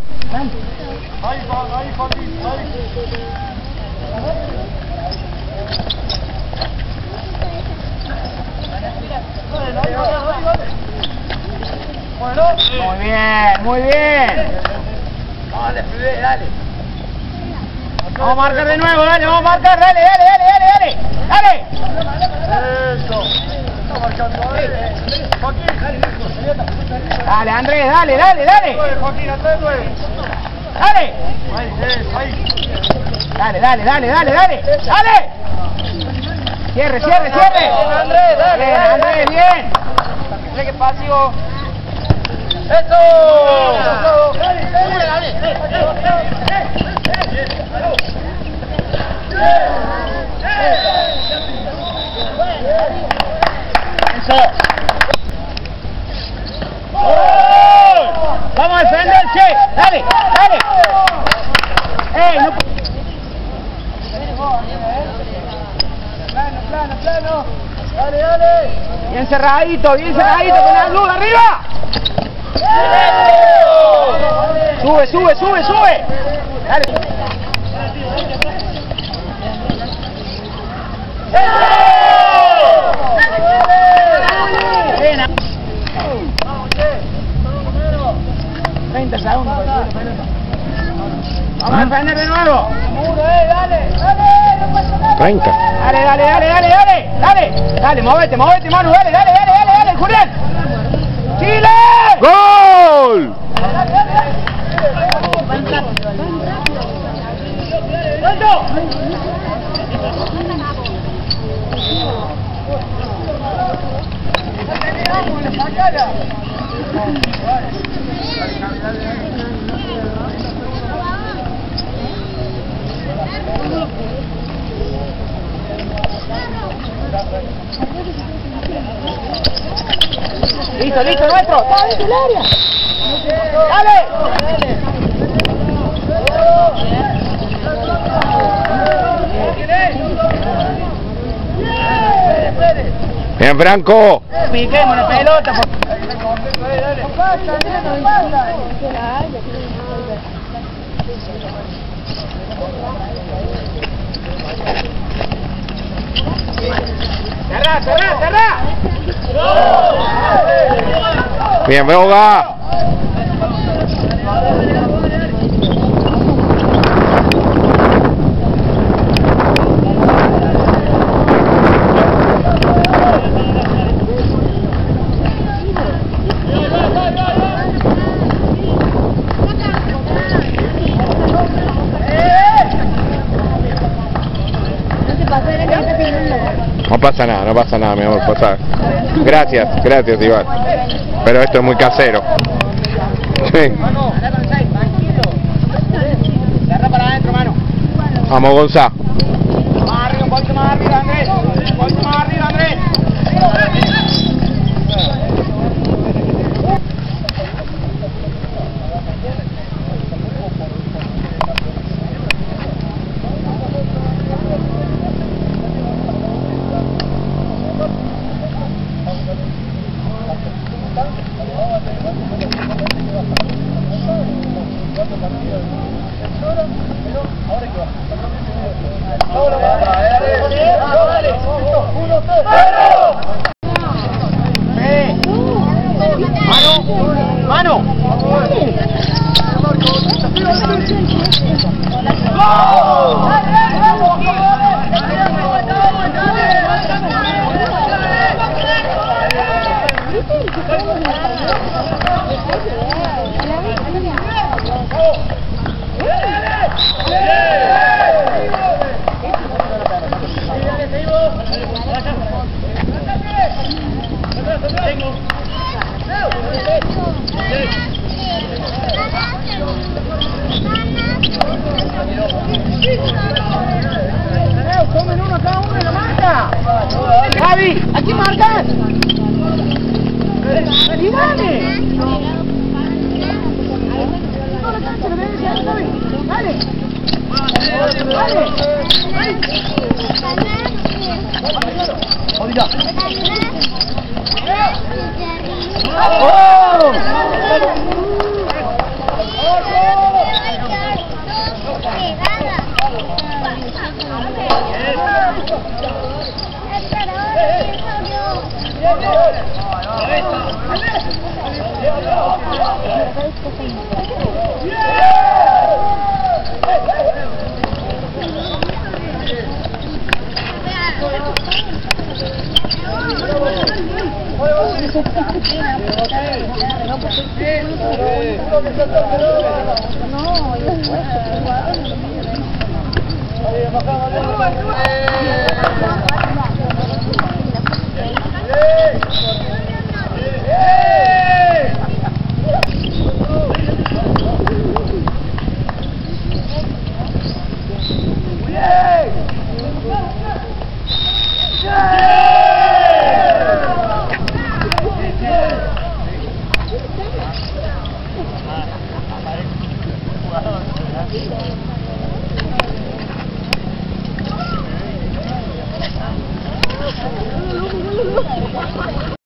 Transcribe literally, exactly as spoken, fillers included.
Ahí, ahí, Joaquín, ahí. Muy bien, muy bien. Dale, pibe, dale. Vamos a marcar de nuevo, dale, vamos a marcar, dale, dale, dale, dale, dale. Dale. Eso. Está marcando, dale. Joaquín, dale. Dale, Andrés, dale, dale, dale. Joaquín, atrás, nueve. Dale. Ahí, eso, ahí. Dale, dale, dale, dale, dale. Dale. Cierre, cierre, cierre. Andrés, dale, Bien, dale, Andrés, dale. bien. Sigue pasivo. ¡Eso! ¡Dale, dale, dale! Eso. Vamos a defender, che. Dale, dale. Ey, no. Plano, plano, plano. Dale, dale. Bien cerradito, bien cerradito con la luz arriba. Sube, sube, sube, sube. Dale. Bien. treinta segundos. Vamos a defender de nuevo. treinta. Dale, dale, dale, dale, dale. Dale, dale, movete, movete, Manu. Dale, dale, dale, dale, dale, Julián. ¡Chile! ¡Gol! Listo, listo, nuestro. Está dentro del área. Dale. Bien, Franco. Piquemos la pelota. Cerrá, cerrá, cerrá. Bien, Broga. No pasa nada, no pasa nada, mi amor, pasa. Gracias, gracias, Iván. Pero esto es muy casero. Sí. Cerrá para adentro, mano. Vamos, Gonzalo. Más arriba, un poquito más arriba, Andrés. Un poquito más arriba, Andrés. Mano, tomen uno cada uno en la marca. Javi, aquí marcas. Vení, dale. Dale. Dale. ¡Oh! Jugador.